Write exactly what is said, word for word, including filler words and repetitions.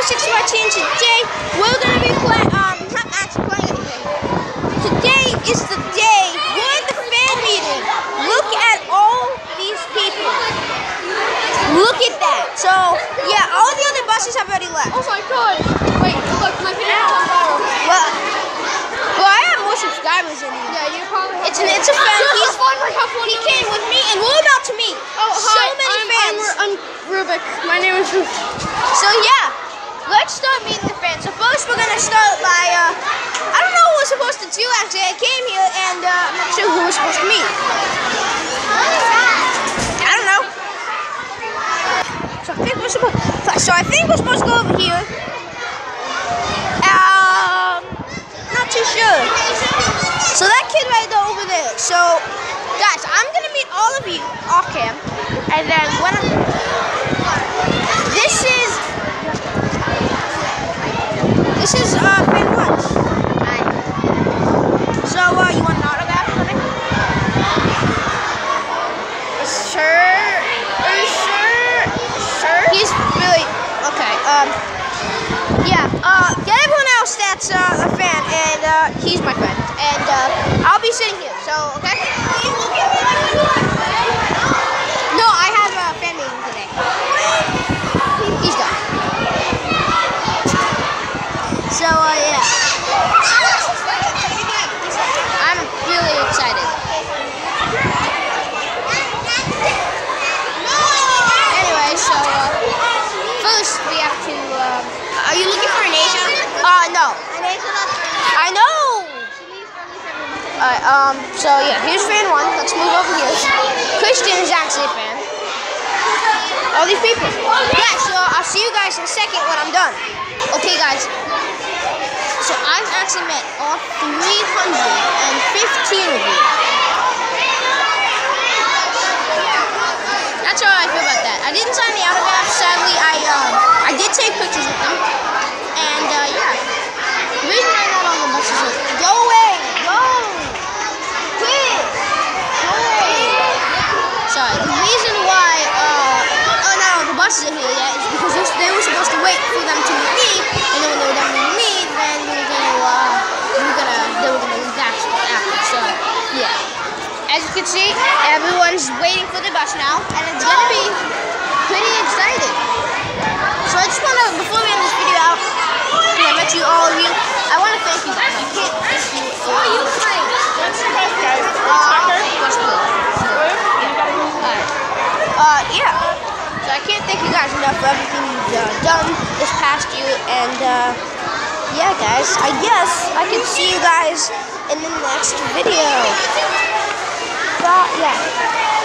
six to my team. Today we're gonna be playing. Um, not actually playing anything. Today is the day. We're in the fan meeting. Look at all these people. Look at that. So yeah, all the other buses have already left. Oh my god! Wait, look, my video is on viral. Well, well, I have more subscribers than you. Yeah, you probably. It's an it's a fan. He's, finally have one. he came with me, and we're about to meet. Oh, so hi. many I'm, fans. I'm, I'm Rubik. My name is Rubik. So yeah, let's start meeting the fans. So first we're gonna start by uh, I don't know who we're supposed to do actually. I came here and uh, I'm not sure who we're supposed to meet. I don't know. So I think we're supposed. So I think we're supposed to go over here. Um, not too sure. So that kid right there over there. So guys, I'm gonna meet all of you off cam, and then when I, this is. This is uh, fan one. Hi. So, uh, you want an autograph from me? Sure. Are you sure? Sure? He's really okay. Um, yeah. Uh, get everyone else that's uh, a fan, and uh, he's my friend, and uh, I'll be sitting here. So, okay. No, I have a fan meeting today. He's done. So, uh, yeah. I'm really excited. Anyway, so, uh, first we have to, uh, are you looking for an Asia? Uh, no. I know! Alright, um, so, yeah, here's fan one. Let's move over here. Christian is actually a fan. All these people. Yeah, so I'll see you guys in a second when I'm done. Okay, guys. So I've actually met all three hundred fifteen of you. That's how I feel about that. I didn't sign the autograph, sadly. I um I did take pictures with them. And uh, yeah. The reason I'm not on the bus is like, go away! Go! Quit! Go away! Sorry, the reason why uh oh no, the bus isn't here yet is because they were supposed to wait for them to meet me, and then when they were done meeting me, then we were gonna, uh, we were gonna, they were gonna leave back after. So, yeah. As you can see, everyone's waiting for the bus now, and it's gonna be pretty exciting. So I just wanna, before we end this video out, I met you, all of you, I wanna thank you guys. I can't thank you. Who are you playing? What's your best guys? Uh, West Blue. Alright. Uh, yeah. So I can't thank you guys enough for everything you've uh, done this past year, and uh, yeah, guys, I guess I can see you guys in the next video. But yeah.